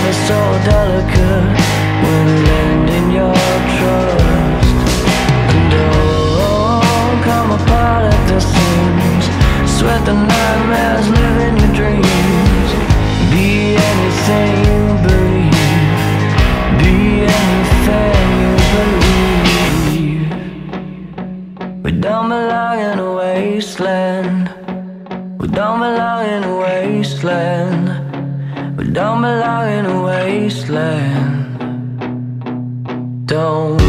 never so delicate when lending your trust. And oh, come apart at the seams, sweat the nightmares, live in your dreams. Be anything you believe, be anything you believe. We don't belong in a wasteland, we don't belong in a wasteland, we don't belong in a wasteland. Don't